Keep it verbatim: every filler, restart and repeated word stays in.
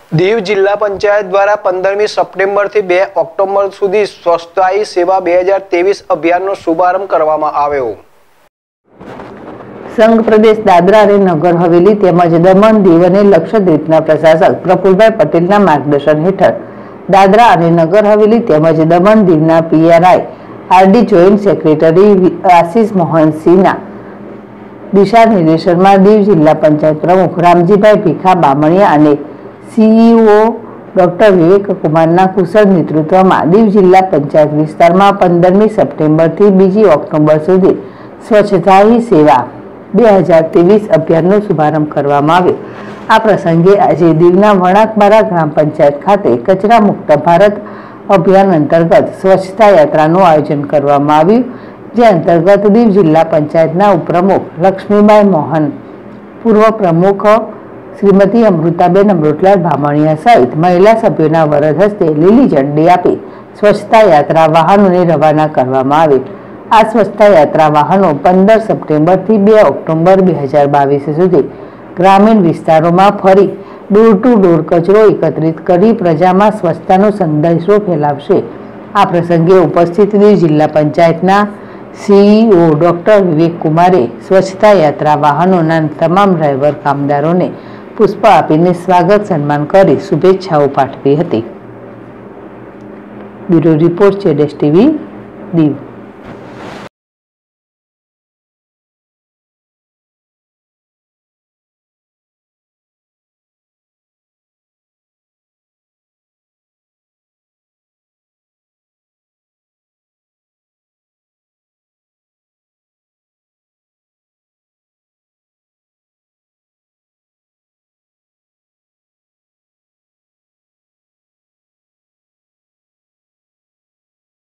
દીવ જિલ્લા પંચાયત દ્વારા પંદરમી સપ્ટેમ્બરથી બે ઓક્ટોબર સુધી સ્વચ્છતાઈ સેવા બે હજાર ત્રેવીસ અભિયાનનો શુભારંભ કરવામાં આવ્યો। સંઘ પ્રદેશ દાદરા અને નગર હવેલી તેમજ દમણ દીવ અને લક્ષદ્વીપના પ્રશાસક પ્રફુલભાઈ પટેલના માર્ગદર્શન હેઠળ દાદરા અને નગર હવેલી તેમજ દમણ દીવના PRI RD joint secretary Ashish મોહનસિંહના દિશા નિર્દેશનમાં દીવ જિલ્લા પંચાયત પ્રમુખ રામજીભાઈ ભીખા બામણિયા અને સીઈઓ ડોક્ટર વિવેક કુમારના કુશળ નેતૃત્વમાં દીવ જિલ્લા પંચાયત વિસ્તારમાં પંદરમી સપ્ટેમ્બરથી બીજી ઓક્ટોબર સુધી સ્વચ્છતાહી સેવા બે હજાર ત્રેવીસ અભિયાનનો શુભારંભ કરવામાં આવ્યો। આ પ્રસંગે આજે દીવના વણાકબારા ગ્રામ પંચાયત ખાતે કચરા મુક્ત ભારત અભિયાન અંતર્ગત સ્વચ્છતા યાત્રાનું આયોજન કરવામાં આવ્યું, જે અંતર્ગત દીવ જિલ્લા પંચાયતના ઉપપ્રમુખ લક્ષ્મીબાઈ મોહન, પૂર્વ પ્રમુખ શ્રીમતી અમૃતાબેન અમૃતલાલ બામણિયા સહિત મહિલા સભ્યોના વરદ હસ્તે લીલી ઝંડી આપી સ્વચ્છતા યાત્રા વાહનોને રવાના કરવામાં આવે। આ સ્વચ્છતા યાત્રા વાહનો પંદર સપ્ટેમ્બરથી બે ઓક્ટોબર બે હજાર બાવીસ સુધી ગ્રામીણ વિસ્તારોમાં ફરી ડોર ટુ ડોર કચરો એકત્રિત કરી પ્રજામાં સ્વચ્છતાનો સંદેશો ફેલાવશે। આ પ્રસંગે ઉપસ્થિત જિલ્લા પંચાયતના સીઈઓ ડોક્ટર વિવેક કુમારે સ્વચ્છતા યાત્રા વાહનોના તમામ ડ્રાઈવર કામદારોને પુષ્પ આપીને સ્વાગત સન્માન કરી શુભેચ્છાઓ પાઠવી હતી। બ્યુરો રિપોર્ટ છે ડેશ ટીવી દીવ।